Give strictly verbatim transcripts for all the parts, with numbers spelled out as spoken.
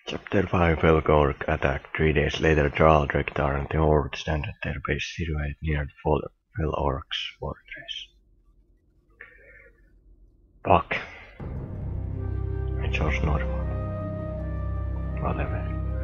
Chapter five Fel Orcs attack. Three days later, Jarl, drek'thar and the horde stand at their base situated near the Fel Orcs fortress. Fuck. I chose normal. Whatever.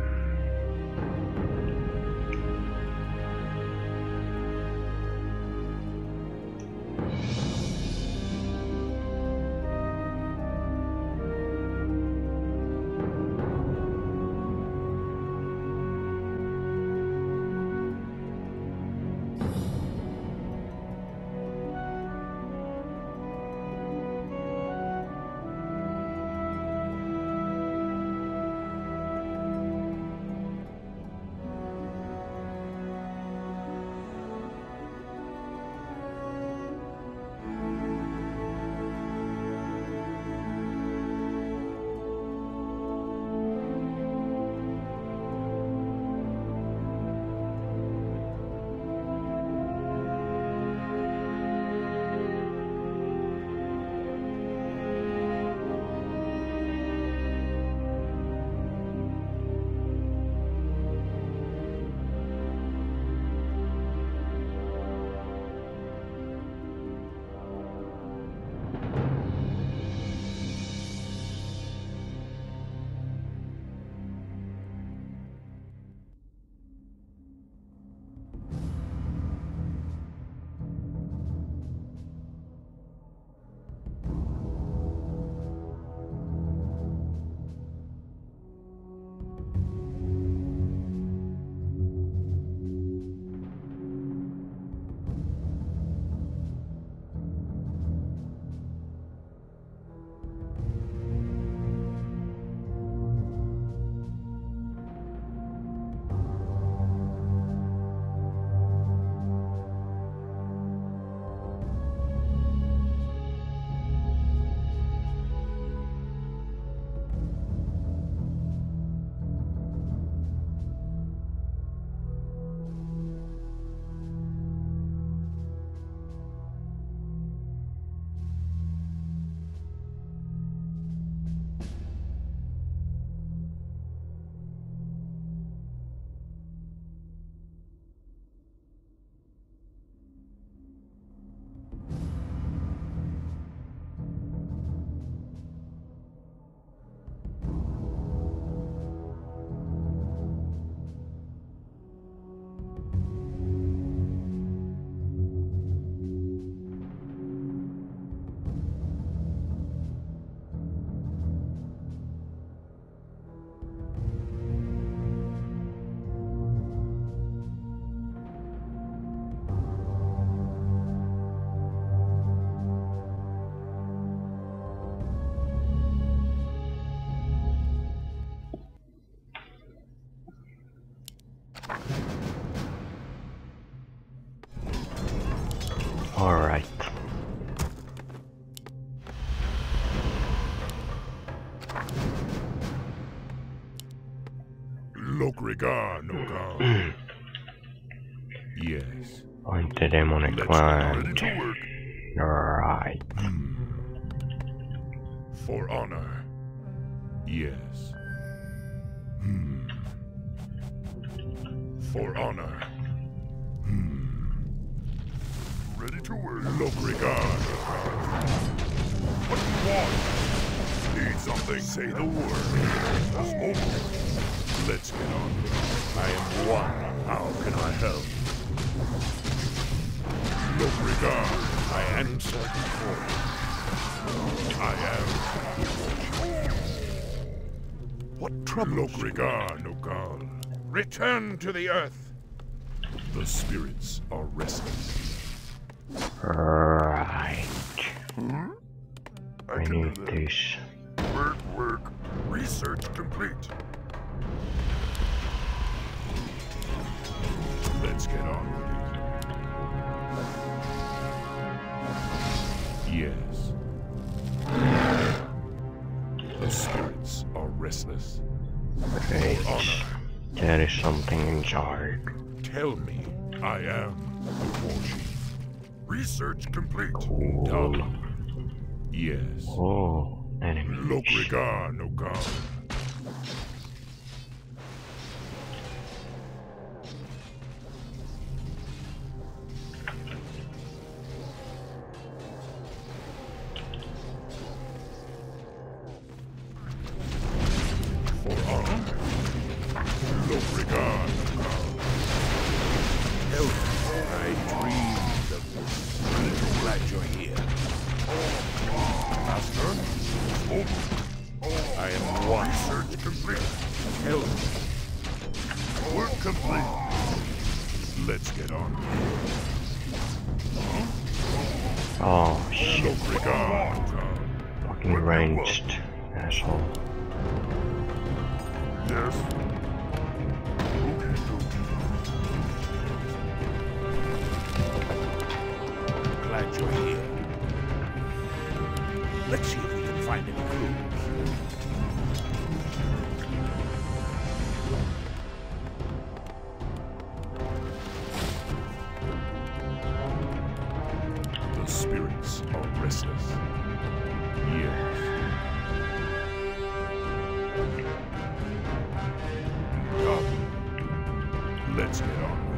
Alright. Lokrigar no God. Yes. Point the demonic wand. Right. For honor. Yes. Hmm. For honor. Hmm. Ready to work. Lokrigar. What do you want? Need something? Say the word. Smoke. Let's get on. I am one. How can I help? Lokrigar. I answer for you. I am. What trouble? Lokrigar Nokal. Return to the earth. The spirits are restless. Right. Hmm? I, I can need do that. this. Work, work. Research complete. Let's get on with it. Yes. The spirits are restless. Great. For honor. There is something inside. Tell me I am the war chief. Research complete. Cool. Done. Yes. Oh, enemies. Lokrigar no God. I am one. Research complete. Help. Work complete. Let's get on. Oh shit. Regard. Fucking ranged asshole. Yes. Glad you're here. Let's see if we can find any clues. The spirits are restless. Yes. Come. Let's get on with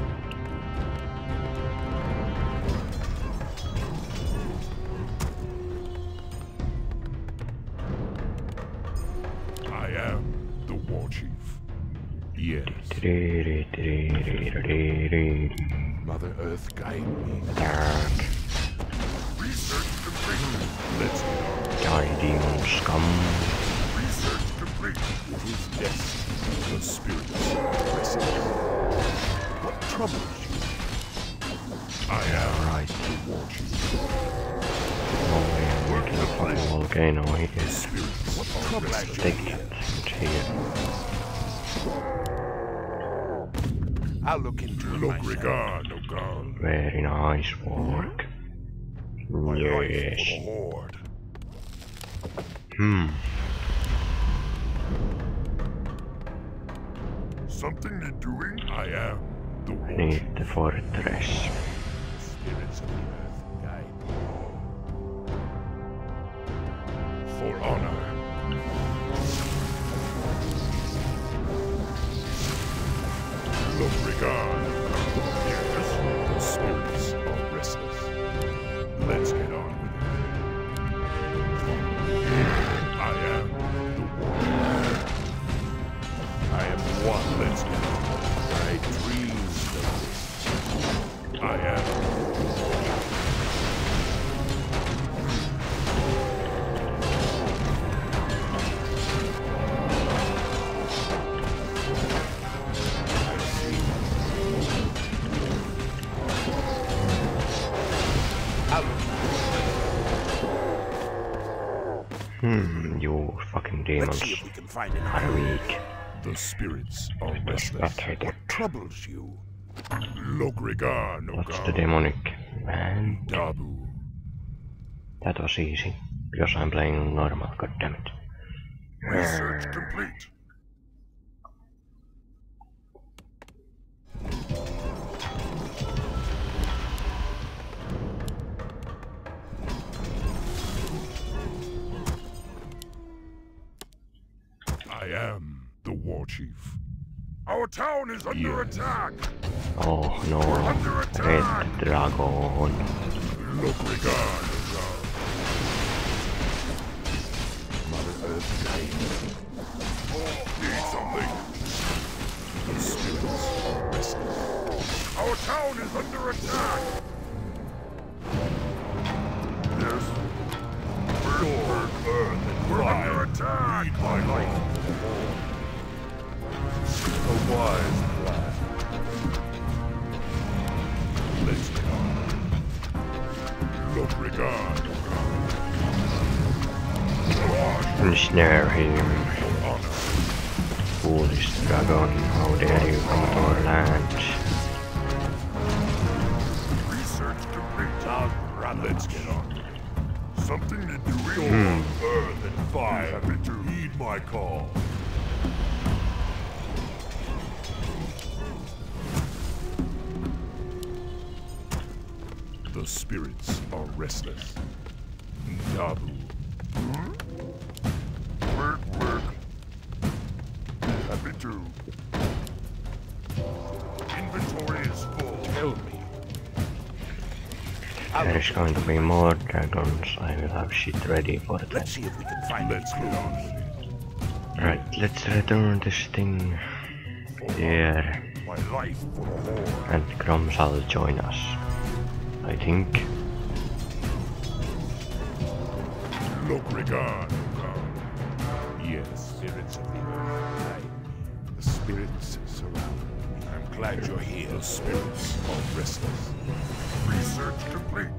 it. I am the war chief. Yes. Mother Earth, guide me. Dark. Research complete. Let's get on. Die demon scum. Research complete. It is death. The spirits are restless. What troubles you? I am Right. the war chief. No way I'm making a fucking volcano here. Spirits what troubles you? Take that. It's here. I'll look into it Look, myself. regard, no god. Very nice work. My life for Yes. the horde. Hmm. Something need doing? I am the war chief. Need the fortress. Spirits of the earth guide me. For honor. Look, regard. Yes, the spirits are restless. Let's get on with it. I am the war. I am one. Let's get on. I dreamed of this. I am. Hmm, you fucking demons Let's see if we can find any are clues. weak. The spirits are restless. Better What troubles you? Look, regard, no What's the god. demonic man? Dabu. That was easy. Because I'm playing normal, goddammit. Research complete. I am the war chief. Our town is under Yes. attack. Oh no, under red attack. dragon. Look, regard, Mother Earth guide me. need something. The spirits are restless. Our town is under attack. Yes. We're, we're, we're under attack. Lead my life. A wise plan. Let's get on. Look, regard. Ensnare him. Honor. Foolish dragon, how dare you come to our land? Research complete. I'll run. Let's get on. Something to do with Hmm. earth and fire. Happy to heed my call. The spirits are restless. Dabu. Work, work. Happy to. Inventory is full. Tell me. There is going to be more dragons. I will have shit ready for Let's that. see if we can find Let's any get clues. on. Right, let's return this thing here. My life for the horde. And Grom shall join us. I think. Look, regard. Yes, spirits of the earth. Aye. The spirits surround me. I'm glad you're here. The spirits are restless. Research complete.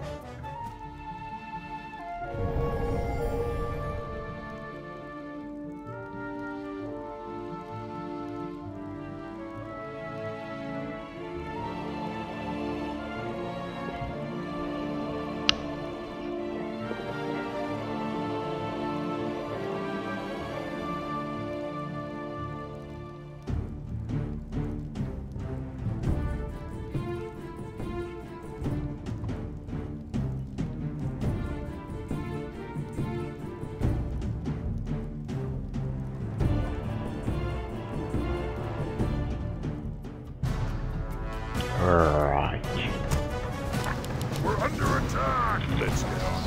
Right. We're under attack. Let's get on.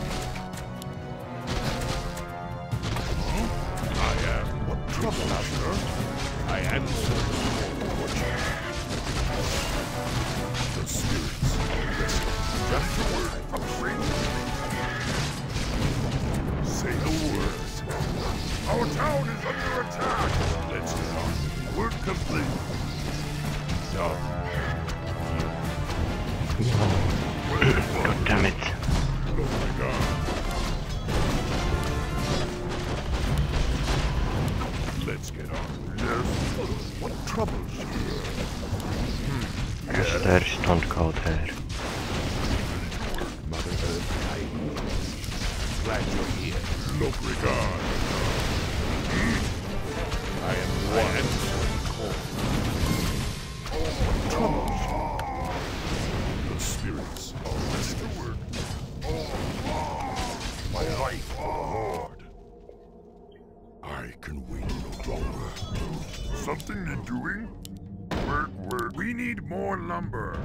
Huh? I am. What trouble, Master? I answer. The spirits are restless. Just a word. Upgrade. Say the word. Our town is under attack. Let's get on. Work complete. Done. God damn it. Oh my God. Let's get on. Yes. What troubles you? Stairs, don't go there. Mother Earth, I glad you're here. Look, regard. I am one answering call. What troubles you? The spirits are restless. My life for the horde. I can wait no longer. Something you're doing? Work, work. We need more lumber.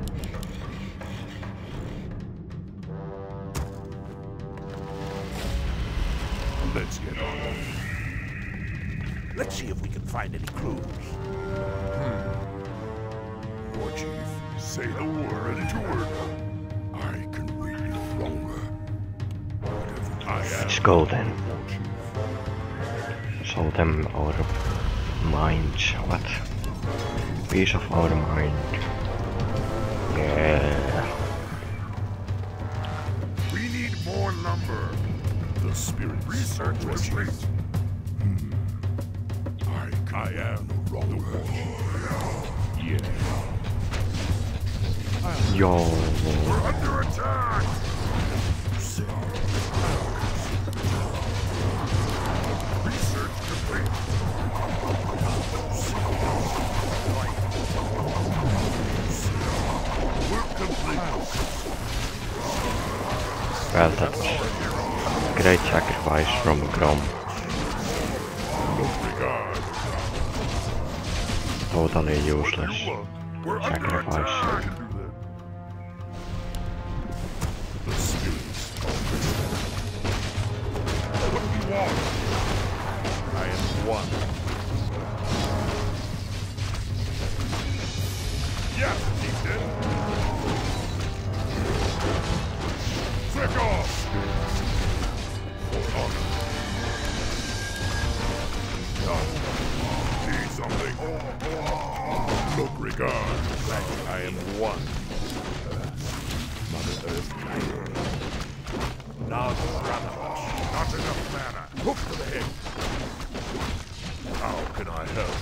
Let's get on. Let's see if we can find any clues. Hmm. War Chief, say the word. Ready to work. I can wait no longer. Whatever I am. Let's go then. War Chief. Show them our minds. What? Piece of our mind. Yeah. We need more lumber. The spirit Research complete. Hmm. I, can I am no longer. Yeah. Yo. We're under attack. Research complete. Work complete. Well, that was a great sacrifice from Grom. No regard. Totally useless We're under sacrifice. attack. The spirits are restless. What do we want? I am one. Yes, Chieftain. Trick off. For honor. Done. Need something. Look, regard. I am one. Mother Earth guide me. Now Ranabash. Not enough mana. Hook to the head. How can I help?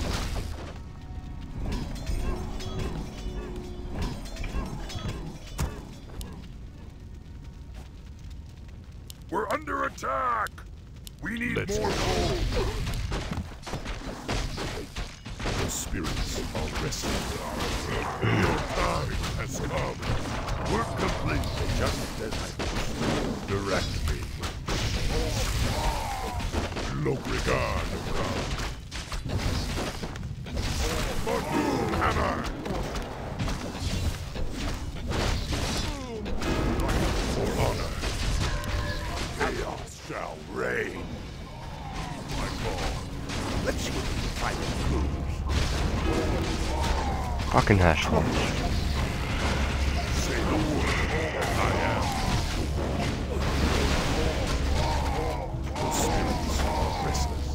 We're under attack. We need Let's more go. gold. The spirits are restless. Your time has come. Work complete. Just as I wish. Direct me. Look, regard. Magoon hammer. For honor. Chaos shall reign. My call. Let's see if we can find any clues. Fucking assholes. Say the word. I am. The spirits are restless.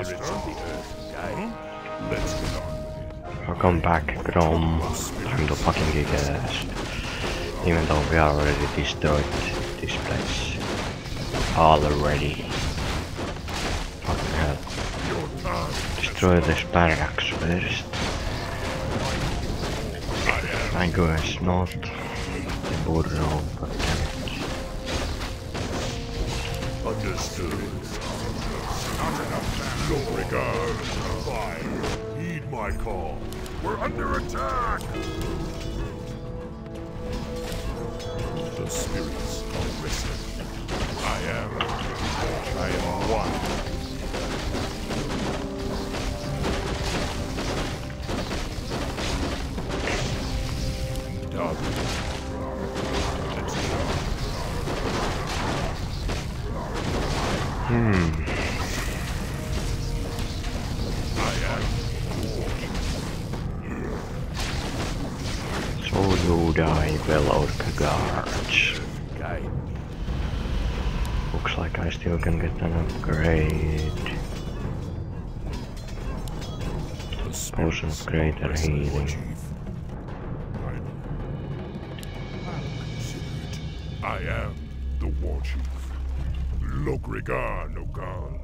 Master? Huh? Let's get on with it. Welcome back, Grom. Time to fucking kick ass. Even though we already destroyed this place. Already. Fucking hell. Destroy this barracks first. I guess not. The burrow, but damage. Understood. Not enough man. No regard. Fire. Heed my call. We're under attack. The spirits are resting. I am. I am one. Dog. Let's go. Hmm. So you die, Fel Orc guards. Looks like I still can get an upgrade. Potion of greater healing. I am the war chief. Lokrigar Nogal.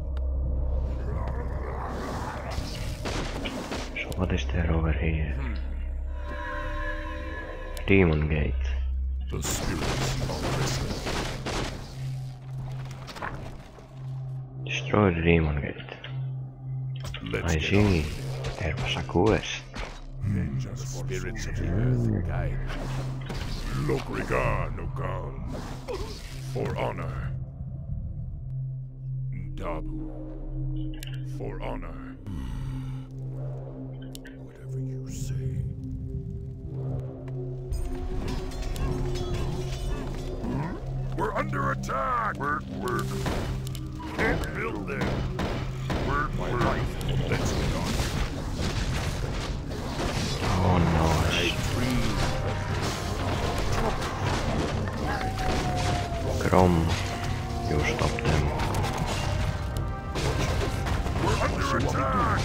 So what is there over here? Demon gate. The spirits are resting. Destroy the demon gate. Let's I get see. There was a quest. on. The spirits of the earth guide. Lokrigar Nogal. For honor. Dabu. For honor. Whatever you say. We're under attack! Work, work. Can't build there. Work, my work. Life. Let's get on. Oh no. Grom, you stop them. We're under attack!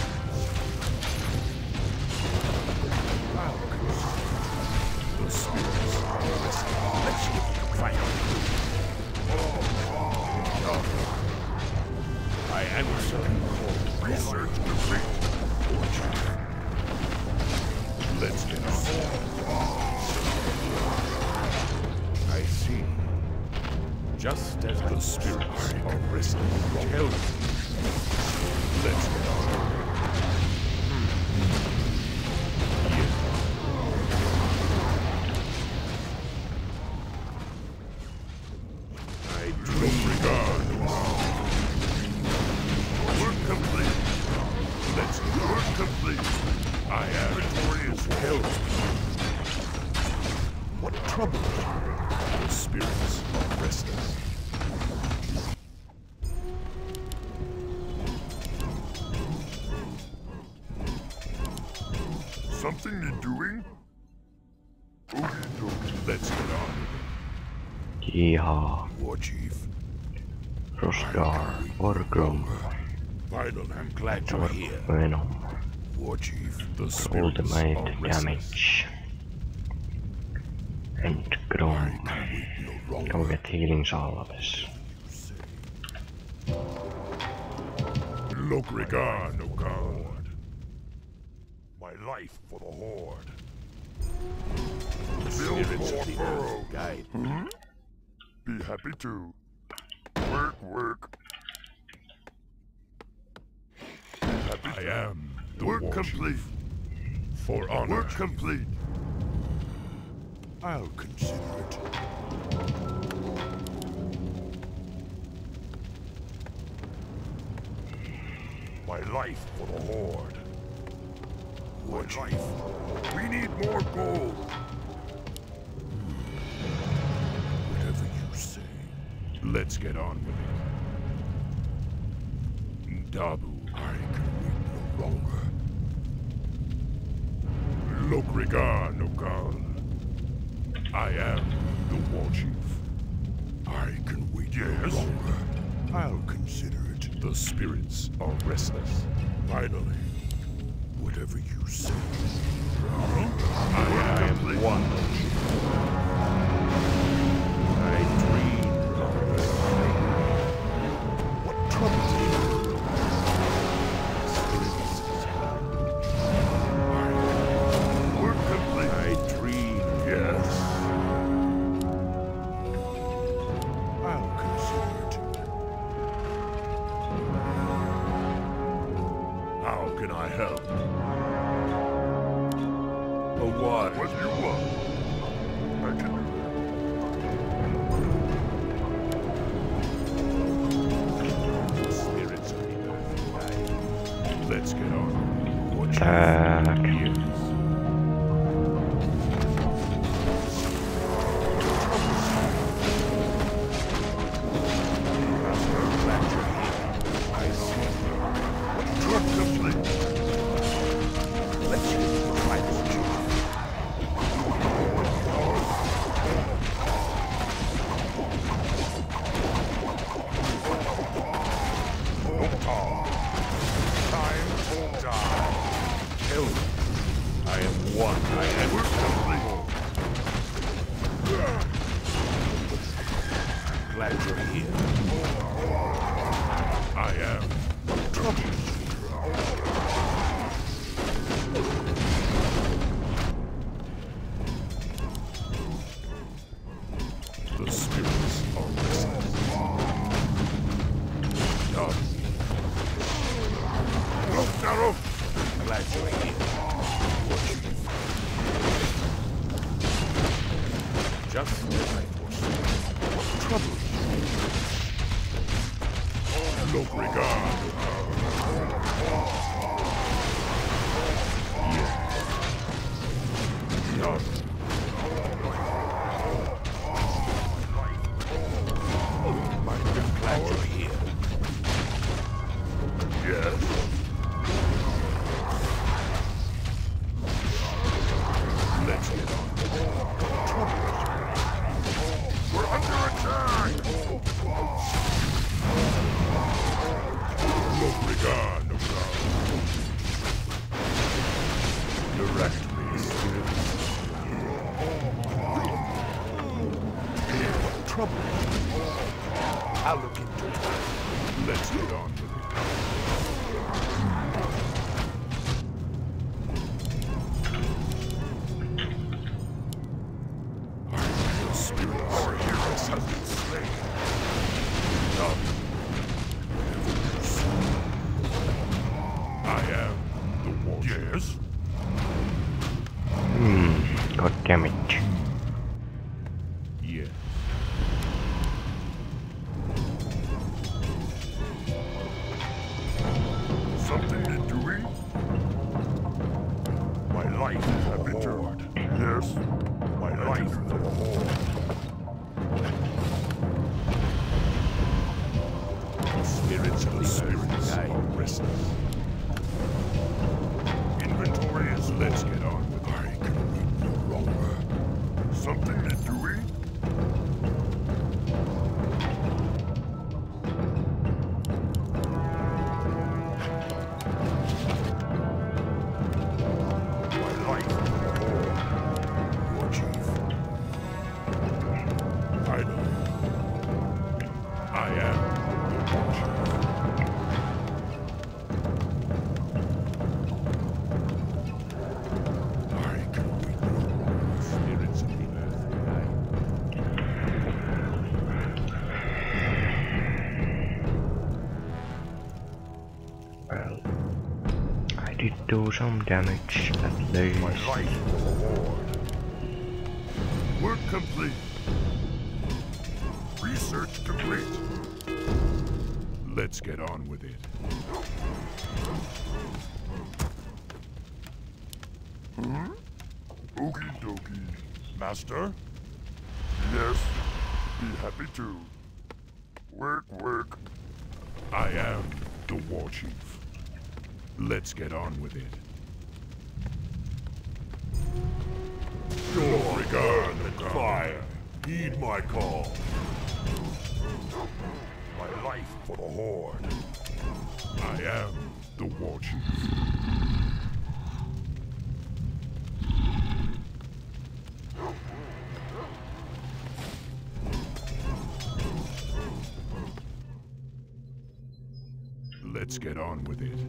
The spirits are resting. Let's get to fight. I answer. Research complete. Let's get on. I see. Just as the spirits are resting. Tell me. Let's get on. I dream regard. Work complete. Let's get work complete. I am victorious. Help. What trouble? The spirits are resting. Something need doing? Let's get on. Yeehaw. War Chief. Rosgar. Wargrom. Final, I'm glad you're here. Venom. War Chief, the spirits Ultimate are restless. damage. And Grom. Go get healing salves. Lokrigar Nogal. My life for the horde. Build more burrows. Guide. Hmm? Be happy to. Work, work. Be happy I to. am the work complete. Chief. For honor. Work complete. I'll consider it. My life for the horde. What life? We need more gold. Whatever you say. Let's get on with it. Dabu, I can wait no longer. Lokrigar Nogal. I am the war chief. I can wait yes. no longer. I'll consider it. The spirits are restless. Finally, whatever you say. I am one. I dream of this thing. What troubles you? Spirits. We're complete. I dream, yes. I'll consider it. How can I help? A what? What do you want? I can do Spirits are enough. Let's get on. What Tak. years? I see. Truck complete. Let's try this job. Time to die. Kill me. I am one. I am complete. Glad you're here. I am the spirits are restless. Done. Look, arrow. Glad you're here. Just as I foresaw. What trouble? No regard. Yeah. Done. I'm glad you're here. Yes. Let's get on. Trouble. We're under attack. No regard, no regard. Direct me, spirits. Here, what trouble? I'll look into it. Let's get on with it. The spirits. Our heroes have been slain. Come. I am the Watcher. Yes? Hmm, god damn it. Yes. Something to doing? My life has been turned. Yes. My life is a horde. Spirits of the spirits are restless. Inventory is Let's get on with it. I can wait no longer. Something to doing? My life is a horde. Your chief. I know. I am the Watcher. I can wait no longer. Spirits of the earth Well, I did do some damage at least. My life is a horde. Work complete. Research complete. Let's get on with it. Hmm? Okie dokie. Master? Yes. Be happy to. Work, work. I am the War Chief. Let's get on with it. Your regard and fire. Heed my call. My life for the horde. I am the war chief. Let's get on with it.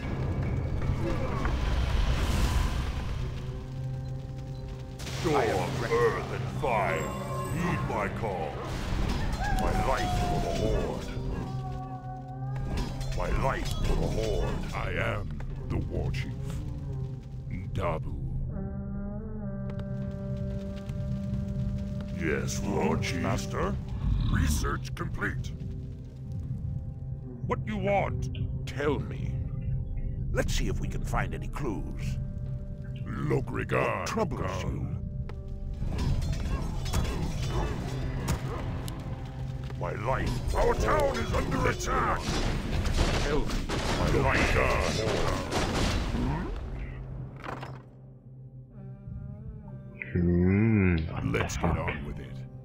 Storm, earth, and fire. Heed my call. My life for the horde. My life for the horde. I am the war chief. Dabu. Yes, Lord Chief. Master. Research complete. What you want? Tell me. Let's see if we can find any clues. Logrigan. What troubles you? My life. Our town is under attack. Tell me. My life. Hmm. Let's get on with it.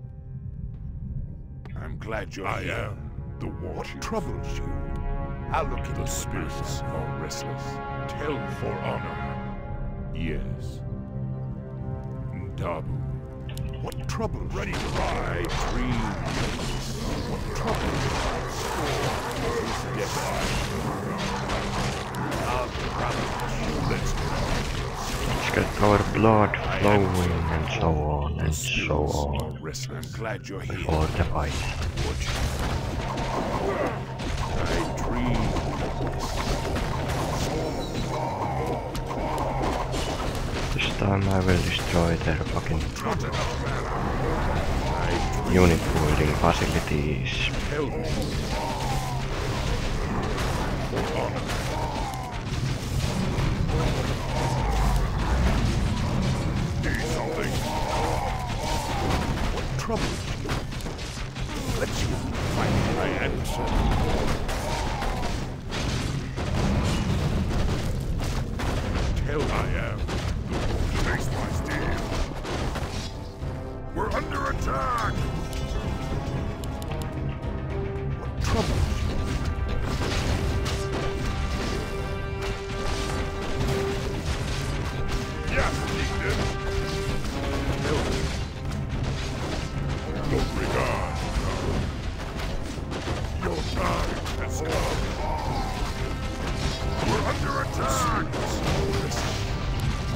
I'm glad you're I here. am the war What chief. troubles you? I'll look into The it spirits myself. are restless. Tell me for honor. Yes. Dabu. What troubles Ready you? to ride. Dreams. What troubles you? Yes, I. Let's get on. Let's get our blood flowing and so on and so on Are restless. I'm glad you're here. before the fight. I dream. This time I will destroy their fucking unit building facilities. Tell me. For honor. Need something. What troubles you? Let's see if we can find I answer. Tell I am the war. Face my steel. We're under attack. What troubles you? Yes, Ethan. Tell me. No regard. Your time has come. We're under attack.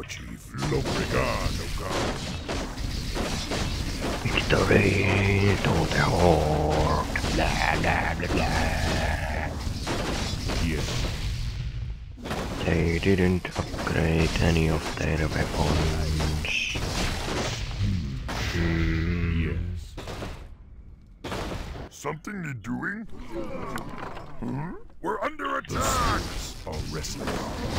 war chief. Lobrigard, oh god. Victory to the horde. Blah blah blah blah. Yes. They didn't upgrade any of their weapons. Hmm. Yes. Something need doing? Hmm? We're under attack! Are restless.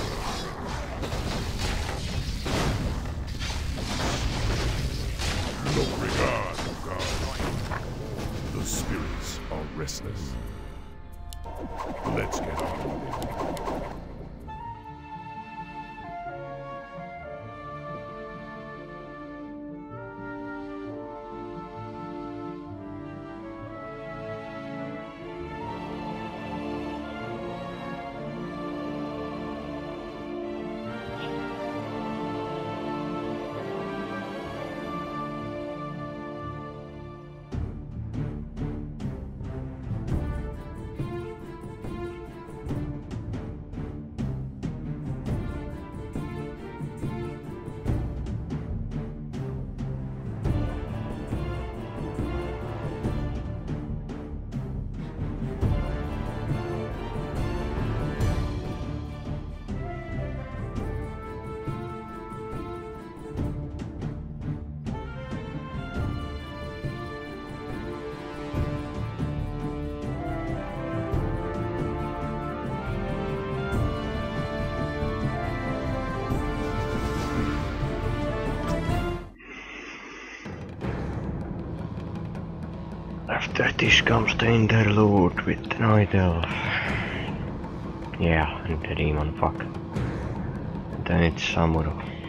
Lobrigard, oh god. The spirits are restless. Let's get on with it. After this comes the interlude with the Night Elf. Yeah, and the demon fuck. Then it's Samuro.